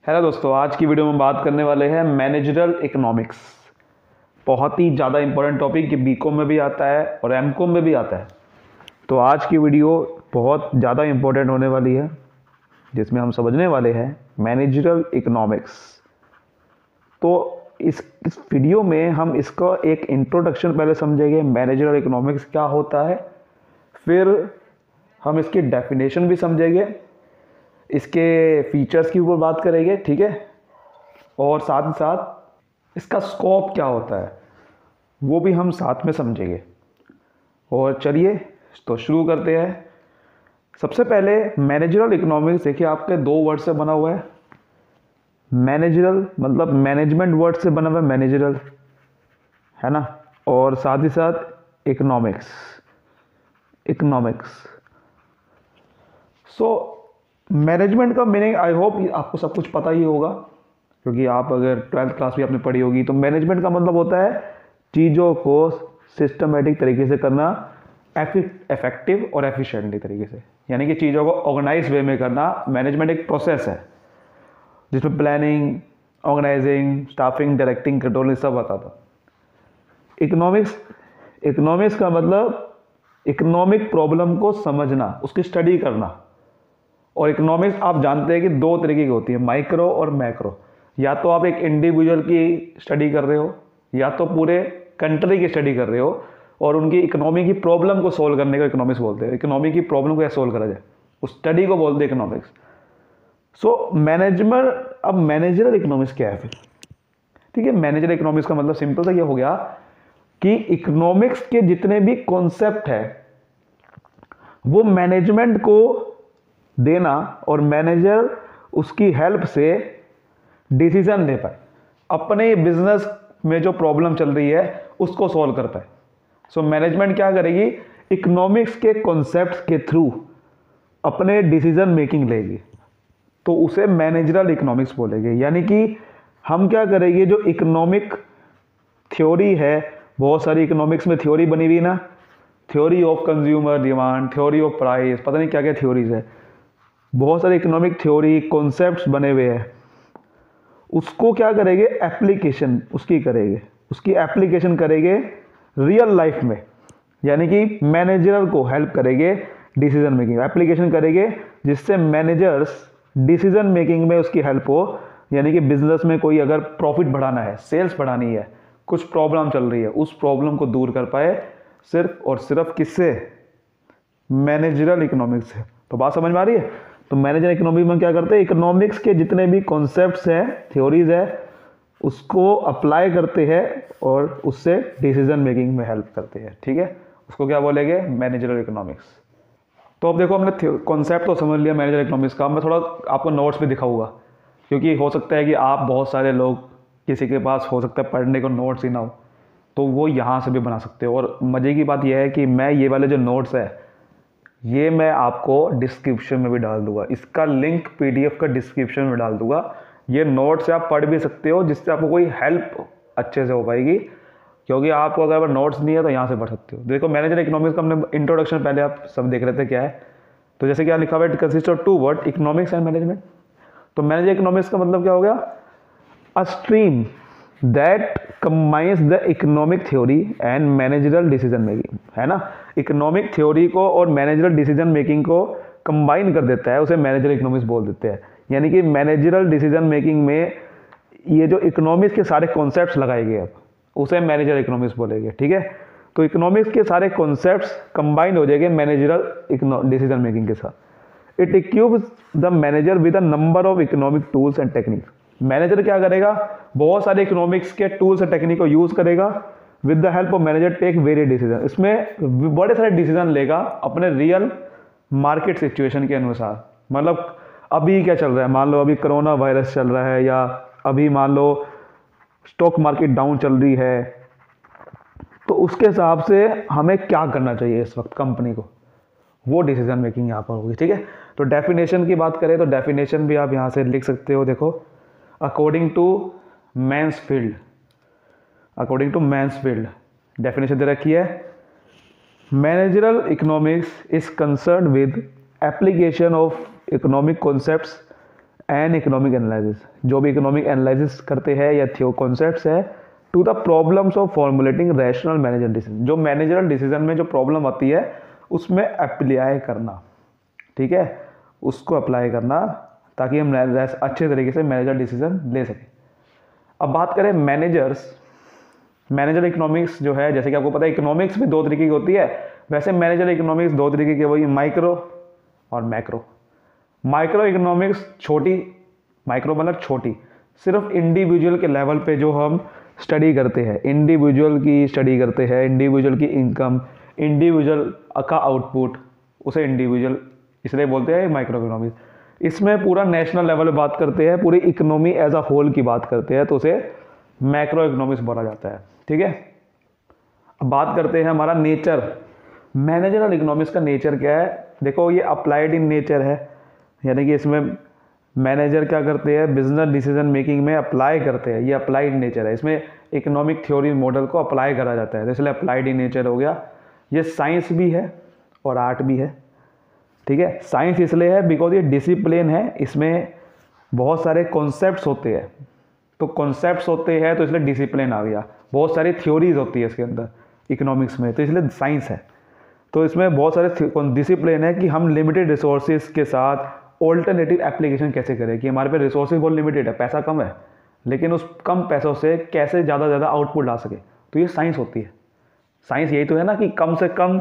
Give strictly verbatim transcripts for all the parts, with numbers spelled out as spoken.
Hello दोस्तों, आज की वीडियो में बात करने वाले हैं मैनेजरल इकोनॉमिक्स। बहुत ही ज़्यादा इंपॉर्टेंट टॉपिक, ये बीकॉम में भी आता है और एमकॉम में भी आता है। तो आज की वीडियो बहुत ज़्यादा इंपॉर्टेंट होने वाली है, जिसमें हम समझने वाले हैं मैनेजरल इकोनॉमिक्स। तो इस इस वीडियो में हम इसका एक इंट्रोडक्शन पहले समझेंगे, मैनेजरल इकोनॉमिक्स क्या होता है। फिर हम इसकी डेफिनेशन भी समझेंगे, इसके फीचर्स की ऊपर बात करेंगे, ठीक है। और साथ ही साथ इसका स्कोप क्या होता है वो भी हम साथ में समझेंगे। और चलिए तो शुरू करते हैं। सबसे पहले मैनेजरल इकोनॉमिक्स देखिए, आपके दो वर्ड से बना हुआ है। मैनेजरल मतलब मैनेजमेंट वर्ड से बना हुआ है, मैनेजरल है ना, और साथ ही साथ इकोनॉमिक्स इकोनॉमिक्स सो मैनेजमेंट का मीनिंग आई होप आपको सब कुछ पता ही होगा, क्योंकि आप अगर ट्वेल्थ क्लास भी आपने पढ़ी होगी। तो मैनेजमेंट का मतलब होता है चीज़ों को सिस्टमेटिक तरीके से करना, इफेक्टिव और एफिशिएंटली तरीके से, यानी कि चीज़ों को ऑर्गेनाइज वे में करना। मैनेजमेंट एक प्रोसेस है जिसमें planning, organising, staffing, directing, controlling सब आता था। इकोनॉमिक्स इकोनॉमिक्स का मतलब इकोनॉमिक प्रॉब्लम को समझना, उसकी स्टडी करना। और इकोनॉमिक्स आप जानते हैं कि दो तरीके की होती है, माइक्रो और मैक्रो। या तो आप एक इंडिविजुअल की स्टडी कर रहे हो, या तो पूरे कंट्री की स्टडी कर रहे हो, और उनकी इकोनॉमी की प्रॉब्लम को सोल्व करने को इकोनॉमिक्स बोलते हैं। इकोनॉमी की प्रॉब्लम को कैसे सोल्व करा जाए, उस स्टडी को बोलते हैं इकोनॉमिक्स। सो मैनेजमेंट अब मैनेजरल इकोनॉमिक्स क्या है फिर, ठीक है। मैनेजरल इकोनॉमिक्स का मतलब सिंपल सा ये हो गया कि इकोनॉमिक्स के जितने भी कॉन्सेप्ट है वो मैनेजमेंट को देना, और मैनेजर उसकी हेल्प से डिसीजन ले पाए, अपने बिजनेस में जो प्रॉब्लम चल रही है उसको सॉल्व कर पाए। सो मैनेजमेंट क्या करेगी, इकोनॉमिक्स के कॉन्सेप्ट्स के थ्रू अपने डिसीजन मेकिंग लेगी, तो उसे मैनेजरल इकोनॉमिक्स बोलेंगे। यानी कि हम क्या करेंगे, जो इकोनॉमिक थ्योरी है, बहुत सारी इकोनॉमिक्स में थ्योरी बनी हुई ना, theory of consumer demand, theory of price, पता नहीं क्या क्या थ्योरीज है, बहुत सारे इकोनॉमिक थ्योरी कॉन्सेप्ट्स बने हुए हैं। उसको क्या करेंगे, एप्लीकेशन उसकी करेंगे, उसकी एप्लीकेशन करेंगे रियल लाइफ में, यानी कि मैनेजर को हेल्प करेंगे डिसीजन मेकिंग, एप्लीकेशन करेंगे जिससे मैनेजर्स डिसीजन मेकिंग में उसकी हेल्प हो। यानी कि बिजनेस में कोई अगर प्रॉफिट बढ़ाना है, सेल्स बढ़ानी है, कुछ प्रॉब्लम चल रही है, उस प्रॉब्लम को दूर कर पाए सिर्फ और सिर्फ किससे, मैनेजरल इकोनॉमिक्स से। तो बात समझ में आ रही है। तो मैनेजर इकोनॉमिक्स में क्या करते हैं, इकोनॉमिक्स के जितने भी कॉन्सेप्ट्स हैं, थ्योरीज है, उसको अप्लाई करते हैं और उससे डिसीजन मेकिंग में हेल्प करते हैं, ठीक है। उसको क्या बोलेंगे, मैनेजरल इकोनॉमिक्स। तो अब देखो, हमने कॉन्सेप्ट तो समझ लिया मैनेजर इकोनॉमिक्स का। मैं थोड़ा आपको नोट्स भी दिखाऊंगा, क्योंकि हो सकता है कि आप बहुत सारे लोग, किसी के पास हो सकता है पढ़ने को नोट्स ही ना हो, तो वो यहाँ से भी बना सकते हो। और मज़े की बात यह है कि मैं ये वाले जो नोट्स है ये मैं आपको डिस्क्रिप्शन में भी डाल दूंगा, इसका लिंक पीडीएफ का डिस्क्रिप्शन में डाल दूंगा। ये नोट्स आप पढ़ भी सकते हो, जिससे आपको कोई हेल्प अच्छे से हो पाएगी, क्योंकि आपको अगर नोट्स नहीं है तो यहाँ से पढ़ सकते हो। देखो, मैनेजर इकोनॉमिक्स का हमने इंट्रोडक्शन पहले आप सब देख रहे थे क्या है। तो जैसे क्या लिखा हुआ है, it consist of two word, economics and management. तो मैनेजर इकोनॉमिक्स का मतलब क्या हो गया, a stream that combines the economic theory and managerial decision making, है ना। इकोनॉमिक थ्योरी को और मैनेजरल डिसीजन मेकिंग को कंबाइन कर देता है, उसे मैनेजरल इकोनॉमिक्स बोल देते हैं। यानी कि मैनेजरल डिसीजन मेकिंग में ये जो इकोनॉमिक्स के सारे कॉन्सेप्ट्स लगाए गए, अब उसे मैनेजरल इकोनॉमिक्स बोलेंगे, ठीक है। तो इकोनॉमिक्स के सारे कॉन्सेप्ट्स कंबाइन हो जाएंगे मैनेजरल डिसीजन मेकिंग के साथ। It equips the manager with a number of economic tools and techniques. Manager क्या करेगा, बहुत सारे इकोनॉमिक्स के टूल्स और टेक्निक को यूज करेगा, with the help of manager take various decision. इसमें बड़े सारे डिसीजन लेगा अपने रियल मार्केट सिचुएशन के अनुसार। मतलब अभी क्या चल रहा है, मान लो अभी कोरोना वायरस चल रहा है, या अभी मान लो स्टॉक मार्केट डाउन चल रही है, तो उसके हिसाब से हमें क्या करना चाहिए इस वक्त कंपनी को, वो डिसीजन मेकिंग यहाँ पर होगी, ठीक है। तो डेफिनेशन की बात करें तो डेफिनेशन भी आप यहाँ से लिख सकते हो। देखो, according to Mansfield, according to Mansfield definition दे रखी है, managerial economics is concern with application of economic concepts an economic analysis, जो भी इकोनॉमिक एनालिसिस करते हैं या थियो कॉन्सेप्ट्स है to the problems of formulating rational manager decision, जो मैनेजरल डिसीजन में जो प्रॉब्लम आती है उसमें अप्लाई करना, ठीक है, उसको अप्लाई करना ताकि हम अच्छे तरीके से मैनेजर डिसीजन ले सकें। अब बात करें मैनेजर्स, मैनेजर इकोनॉमिक्स जो है, जैसे कि आपको पता है इकोनॉमिक्स भी दो तरीके की होती है, वैसे मैनेजर इकोनॉमिक्स दो तरीके की, वही माइक्रो और मैक्रो। माइक्रो इकोनॉमिक्स छोटी, माइक्रो मतलब छोटी, सिर्फ इंडिविजुअल के लेवल पे जो हम स्टडी करते हैं, इंडिविजुअल की स्टडी करते हैं, इंडिविजुअल की इनकम, इंडिविजुअल का आउटपुट, उसे इंडिविजुअल इसलिए बोलते हैं माइक्रो इकोनॉमिक्स। इसमें पूरा नेशनल लेवल पे बात करते हैं, पूरी इकोनॉमी एज अ होल की बात करते हैं, तो उसे मैक्रो इकोनॉमिक्स बोला जाता है, ठीक है। अब बात करते हैं हमारा नेचर, मैनेजरल इकोनॉमिक्स का नेचर क्या है। देखो ये अप्लाइड इन नेचर है, यानी कि इसमें मैनेजर क्या करते हैं, बिजनेस डिसीजन मेकिंग में अप्लाई करते हैं, ये अप्लाइड नेचर है। इसमें इकोनॉमिक थ्योरी मॉडल को अप्लाई करा जाता है, तो इसलिए अप्लाइड इन नेचर हो गया। ये साइंस भी है और आर्ट भी है, ठीक है। साइंस इसलिए है बिकॉज ये डिसिप्लिन है, इसमें बहुत सारे कॉन्सेप्ट्स होते हैं, तो कॉन्सेप्ट्स होते हैं तो इसलिए डिसिप्लिन आ गया। बहुत सारी थ्योरीज होती है इसके अंदर इकोनॉमिक्स में, तो इसलिए साइंस है। तो इसमें बहुत सारे डिसिप्लिन है कि हम लिमिटेड रिसोर्सेज के साथ ऑल्टरनेटिव एप्लीकेशन कैसे करें, कि हमारे पे रिसोर्सेज बहुत लिमिटेड है, पैसा कम है, लेकिन उस कम पैसों से कैसे ज़्यादा से ज़्यादा आउटपुट ला सके, तो ये साइंस होती है। साइंस यही तो है ना कि कम से कम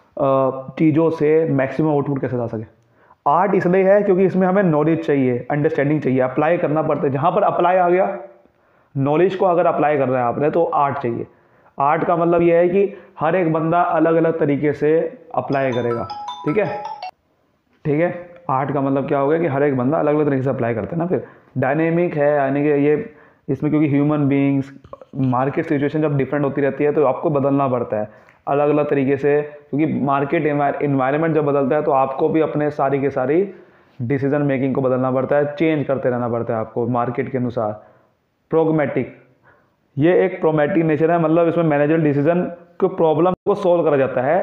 चीज़ों से मैक्सिमम आउटपुट कैसे ला सके। आर्ट इसलिए है क्योंकि इसमें हमें नॉलेज चाहिए, अंडरस्टैंडिंग चाहिए, अप्लाई करना पड़ता है। जहाँ पर अप्लाई आ गया, नॉलेज को अगर अप्लाई कर रहे हैं आपने, तो आर्ट चाहिए। आर्ट का मतलब यह है कि हर एक बंदा अलग अलग तरीके से अप्लाई करेगा, ठीक है, ठीक है। आर्ट का मतलब क्या हो गया कि हर एक बंदा अलग अलग तरीके से अप्लाई करता है ना। फिर डायनेमिक है, यानी कि ये इसमें क्योंकि ह्यूमन बीइंग्स, मार्केट सिचुएशन जब डिफरेंट होती रहती है तो आपको बदलना पड़ता है अलग अलग तरीके से, क्योंकि मार्केट इन्वायरमेंट जब बदलता है तो आपको भी अपने सारी के सारी डिसीजन मेकिंग को बदलना पड़ता है, चेंज करते रहना पड़ता है आपको मार्केट के अनुसार। प्रोग्मेटिक, ये एक प्रोमेटिक नेचर है, मतलब इसमें मैनेजरल डिसीजन को प्रॉब्लम को सोल्व करा जाता है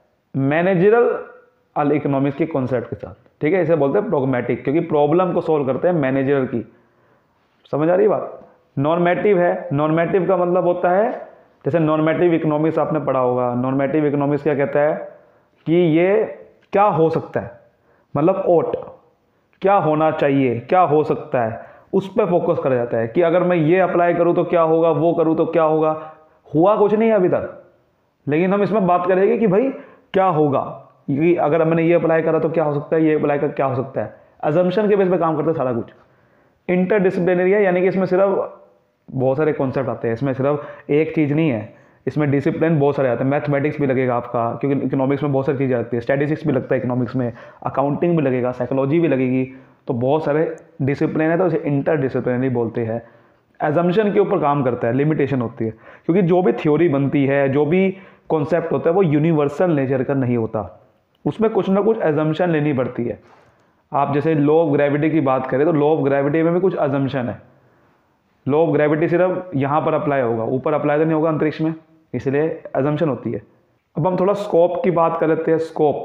मैनेजरल इकोनॉमिक्स के कॉन्सेप्ट के साथ, ठीक है। इसे बोलते हैं प्रोग्मेटिक, क्योंकि प्रॉब्लम को सोल्व करते हैं मैनेजर की। समझ आ रही बात। नॉर्मेटिव है, नॉर्मेटिव का मतलब होता है, जैसे नॉर्मेटिव इकोनॉमिक्स आपने पढ़ा होगा। नॉर्मेटिव इकोनॉमिक्स क्या कहता है कि ये क्या हो सकता है, मतलब ओट, क्या होना चाहिए, क्या हो सकता है, उस पर फोकस करा जाता है कि अगर मैं ये अप्लाई करूं तो क्या होगा, वो करूं तो क्या होगा। हुआ कुछ नहीं है अभी तक, लेकिन हम इसमें बात करेंगे कि भाई क्या होगा, कि अगर मैंने ये अप्लाई करा तो क्या हो सकता है, ये अप्लाई कर क्या हो सकता है। अजम्पशन के बेस पे काम करते हैं सारा कुछ। इंटरडिसिप्लिनरी है, यानी कि इसमें सिर्फ बहुत सारे कॉन्सेप्ट आते हैं, इसमें सिर्फ एक चीज़ नहीं है, इसमें डिसिप्लिन बहुत सारे आते हैं। मैथमेटिक्स भी लगेगा आपका, क्योंकि इकोनॉमिक्स में बहुत सारी चीज़ें आती है, स्टैटिस्टिक्स भी लगता है इकोनॉमिक्स में, अकाउंटिंग भी लगेगा, साइकोलॉजी भी लगेगी, तो बहुत सारे डिसिप्लिन है, तो इसे इंटरडिसिप्लिनरी बोलते हैं। एजम्पशन के ऊपर काम करता है, लिमिटेशन होती है, क्योंकि जो भी थ्योरी बनती है, जो भी कॉन्सेप्ट होता है, वो यूनिवर्सल नेचर का नहीं होता, उसमें कुछ ना कुछ एजम्पशन लेनी पड़ती है। आप जैसे लॉ ऑफ ग्रेविटी की बात करें तो लॉ ऑफ ग्रेविटी में भी कुछ अजम्पशन है। लॉ ऑफ ग्रेविटी सिर्फ यहाँ पर अप्लाई होगा, ऊपर अप्लाई तो नहीं होगा अंतरिक्ष में, इसलिए अजम्पशन होती है। अब हम थोड़ा स्कोप की बात कर लेते हैं। स्कोप,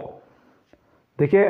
देखिए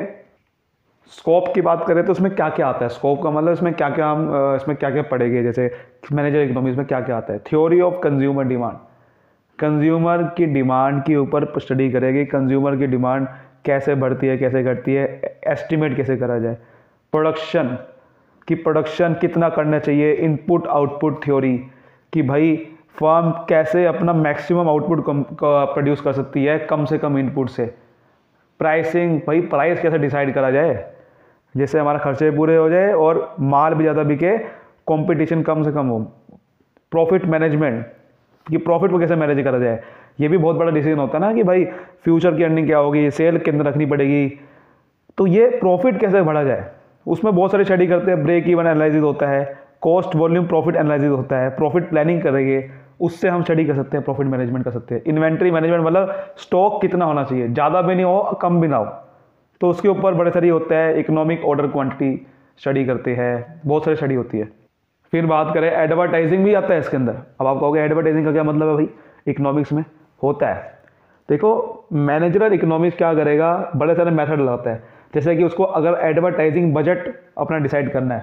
स्कोप की बात करें तो उसमें क्या क्या आता है। स्कोप का मतलब इसमें क्या क्या हम इसमें क्या क्या पढ़ेंगे, जैसे मैनेजर इकोनॉमिक्स में क्या क्या आता है। Theory of consumer demand, consumer की डिमांड के ऊपर स्टडी करेगी, कंज्यूमर की डिमांड कैसे बढ़ती है, कैसे घटती है, एस्टिमेट कैसे करा जाए। प्रोडक्शन की, प्रोडक्शन कितना करना चाहिए, इनपुट आउटपुट थ्योरी, कि भाई फर्म कैसे अपना मैक्सिमम आउटपुट प्रोड्यूस कर सकती है कम से कम इनपुट से। प्राइसिंग, भाई प्राइस कैसे डिसाइड करा जाए जिससे हमारा खर्चे पूरे हो जाए और माल भी ज़्यादा बिके, कंपटीशन कम से कम हो। प्रॉफिट मैनेजमेंट, कि प्रॉफिट को कैसे मैनेज करा जाए, ये भी बहुत बड़ा डिसीजन होता है ना, कि भाई फ्यूचर की अर्निंग क्या होगी, सेल कितनी रखनी पड़ेगी, तो ये प्रॉफिट कैसे बढ़ा जाए, उसमें बहुत सारी स्टडी करते हैं। ब्रेक इवन एनालिसिस होता है, कॉस्ट वॉल्यूम प्रॉफिट एनालिसिस होता है, प्रॉफिट प्लानिंग करेंगे, उससे हम स्टडी कर सकते हैं, प्रॉफिट मैनेजमेंट कर सकते हैं। इन्वेंट्री मैनेजमेंट मतलब स्टॉक कितना होना चाहिए, ज़्यादा भी नहीं हो कम भी ना हो, तो उसके ऊपर बड़े सारी होता है। इकोनॉमिक ऑर्डर क्वांटिटी स्टडी करते हैं, बहुत सारी स्टडी होती है। फिर बात करें एडवर्टाइजिंग भी आता है इसके अंदर। अब आप कहोगे एडवर्टाइजिंग का क्या मतलब है भाई, इकोनॉमिक्स में होता है। देखो मैनेजरल इकोनॉमिक्स क्या करेगा, बड़े सारे मेथड लगाता है, जैसे कि उसको अगर एडवर्टाइजिंग बजट अपना डिसाइड करना है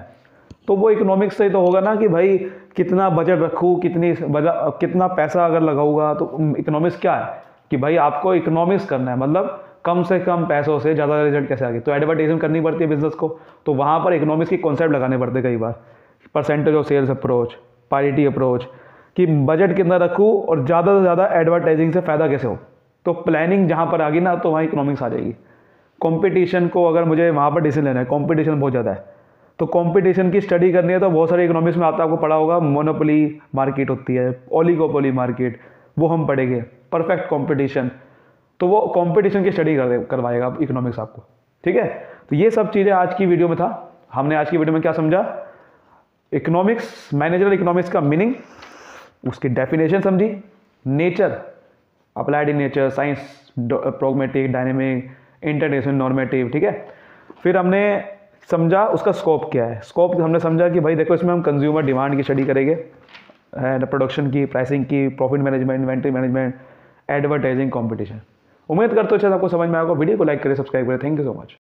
तो वो इकोनॉमिक्स से तो होगा ना कि भाई कितना बजट रखूँ, कितनी बजट, कितना पैसा अगर लगाऊंगा। तो इकोनॉमिक्स क्या है कि भाई आपको इकोनॉमिक्स करना है, मतलब कम से कम पैसों से ज़्यादा रिजल्ट कैसे आगे। तो एडवर्टाइजमेंट करनी पड़ती है बिजनेस को, तो वहाँ पर इकोनॉमिक्स की कॉन्सेप्ट लगाने पड़ते हैं कई बार। Percentage of sales approach, parity approach, कि बजट कितना रखूँ और ज़्यादा से ज़्यादा एडवर्टाइजिंग से फ़ायदा कैसे हो। तो प्लानिंग जहाँ पर आ गई ना, तो वहाँ इकोनॉमिक्स आ जाएगी। कंपटीशन को अगर मुझे वहाँ पर डिसीजन लेना है, कंपटीशन बहुत ज़्यादा है, तो कंपटीशन की स्टडी करनी है, तो बहुत सारे इकोनॉमिक्स में आता है, आपको पढ़ा होगा मोनोपोली मार्केट होती है, ओलिगोपोली मार्केट, वो हम पढ़ेंगे। परफेक्ट कंपटीशन, तो वो कंपटीशन की स्टडी कर करवाएगा इकोनॉमिक्स आपको, ठीक है। तो ये सब चीज़ें आज की वीडियो में था। हमने आज की वीडियो में क्या समझा, इकोनॉमिक्स, मैनेजरल इकोनॉमिक्स का मीनिंग, उसकी डेफिनेशन समझी, nature, applied in nature, science, pragmatic, dynamic, international, normative, ठीक है। फिर हमने समझा उसका स्कोप क्या है। स्कोप हमने समझा कि भाई देखो इसमें हम कंज्यूमर डिमांड की स्टडी करेंगे, एंड प्रोडक्शन की, प्राइसिंग की, profit management, inventory management, advertising, competition. उम्मीद करते हो अच्छा आपको समझ में आएगा। वीडियो को लाइक करें, सब्सक्राइब करें। Thank you so much.